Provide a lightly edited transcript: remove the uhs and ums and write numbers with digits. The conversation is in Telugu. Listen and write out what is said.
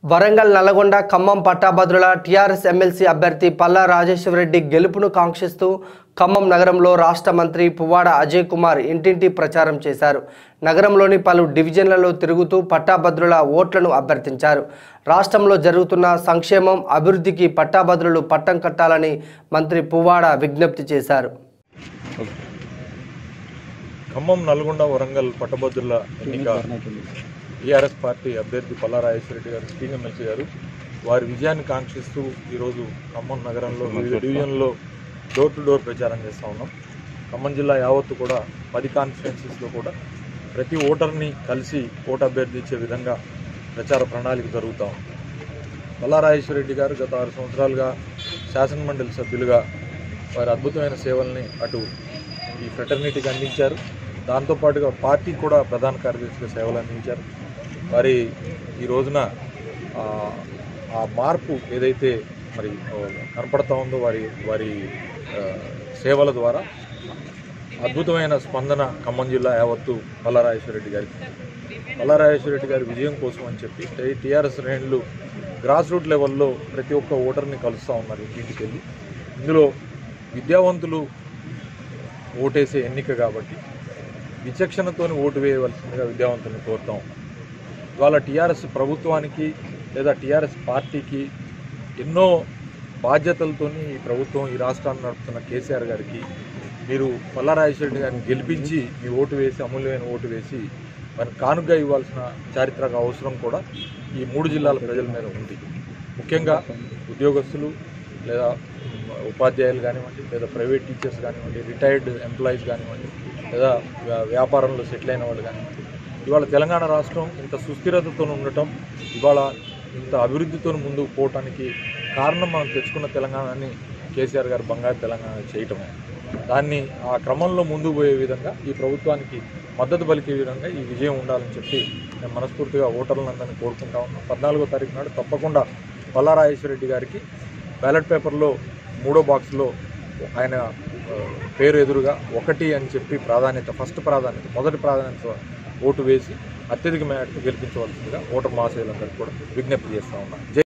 వరంగల్ నల్లగొండ ఖమ్మం పట్టాభద్రుల టీఆర్ఎస్ ఎమ్మెల్సీ అభ్యర్థి పల్లా రాజేశ్వరరెడ్డి గెలుపును కాంక్షిస్తూ ఖమ్మం నగరంలో రాష్ట్ర మంత్రి పువ్వాడ అజయ్ కుమార్ ఇంటింటి ప్రచారం చేశారు. నగరంలోని పలు డివిజన్లలో తిరుగుతూ పట్టాభద్రుల ఓట్లను అభ్యర్థించారు. రాష్ట్రంలో జరుగుతున్న సంక్షేమం అభివృద్ధికి పట్టాభద్రులు పట్టం కట్టాలని మంత్రి పువ్వాడ విజ్ఞప్తి చేశారు. ఖమ్మం నల్గొండ వరంగల్ పట్టభద్రుల ఎన్నిక టీఆర్ఎస్ పార్టీ అభ్యర్థి పల్లా రాజేశ్వరరెడ్డి గారు స్టీన్ ఎమ్మెల్సీ గారు వారి విజయాన్ని కాంక్షిస్తూ ఈరోజు ఖమ్మం నగరంలో వివిధ డివిజన్లో డోర్ టు డోర్ ప్రచారం చేస్తూ ఉన్నాం. ఖమ్మం జిల్లా యావత్తు కూడా 10 కాన్స్టిట్యున్సీస్లో కూడా ప్రతి ఓటర్ని కలిసి ఓటు అభ్యర్థించే విధంగా ప్రచార ప్రణాళిక జరుగుతూ ఉంది. పల్లా రాజేశ్వరరెడ్డి గారు గత 6 సంవత్సరాలుగా శాసనమండలి సభ్యులుగా వారి అద్భుతమైన సేవల్ని అటు ఈ ఫ్రెటర్నిటీకి అందించారు. దాంతోపాటుగా పార్టీ కూడా ప్రధాన కార్యదర్శిగా సేవలు అందించారు. వారి ఈ రోజున ఆ మార్పు ఏదైతే మరి కనపడతా ఉందో వారి సేవల ద్వారా అద్భుతమైన స్పందన ఖమ్మం జిల్లా యావత్తు పల్లా రాజేశ్వరరెడ్డి గారికి. పల్లా రాజేశ్వరరెడ్డి గారి విజయం కోసం అని చెప్పి టీఆర్ఎస్ శ్రేణులు గ్రాస్ రూట్ లెవెల్లో ప్రతి ఒక్క ఓటర్ని కలుస్తూ ఉన్నారు ఇంటికి వెళ్ళి. ఇందులో విద్యావంతులు ఓటేసే ఎన్నిక కాబట్టి విచక్షణతో ఓటు వేయవలసిందిగా విద్యావంతులను కోరుతాం. ఇవాళ టీఆర్ఎస్ ప్రభుత్వానికి లేదా టీఆర్ఎస్ పార్టీకి ఎన్నో బాధ్యతలతో ఈ ప్రభుత్వం ఈ రాష్ట్రాన్ని నడుపుతున్న కేసీఆర్ గారికి మీరు పల్లా రాజేశ్వరరెడ్డి గారిని గెలిపించి మీ ఓటు వేసి అమూల్యమైన ఓటు వేసి వారికి కానుకగా ఇవ్వాల్సిన చారిత్రక అవసరం కూడా ఈ 3 జిల్లాల ప్రజల మీద ఉంది. ముఖ్యంగా ఉద్యోగస్తులు లేదా ఉపాధ్యాయులు కానివ్వండి, లేదా ప్రైవేట్ టీచర్స్ కానివ్వండి, రిటైర్డ్ ఎంప్లాయీస్ కానివ్వండి, లేదా వ్యాపారంలో సెటిల్ అయిన వాళ్ళు కానివ్వండి. ఇవాళ తెలంగాణ రాష్ట్రం ఇంత సుస్థిరతతో ఉండటం, ఇవాళ ఇంత అభివృద్ధితో ముందుకు పోవటానికి కారణం మనం తెచ్చుకున్న తెలంగాణని కేసీఆర్ గారు బంగారు తెలంగాణ చేయటమే. దాన్ని ఆ క్రమంలో ముందుకు పోయే విధంగా ఈ ప్రభుత్వానికి మద్దతు పలికే విధంగా ఈ విజయం ఉండాలని చెప్పి నేను మనస్ఫూర్తిగా ఓటర్లందరినీ కోరుకుంటా ఉన్నాను. 14వ తారీఖు నాడు తప్పకుండా పల్లా రాజేశ్వరరెడ్డి గారికి బ్యాలెట్ పేపర్లో 3వ బాక్స్లో ఆయన పేరు ఎదురుగా 1 అని చెప్పి మొదటి ప్రాధాన్యత ఓటు వేసి అత్యధిక మేరకు గెలిపించవలసిందిగా ఓటర్ మహాశయులందరికీ కూడా విజ్ఞప్తి చేస్తూ ఉన్నాను.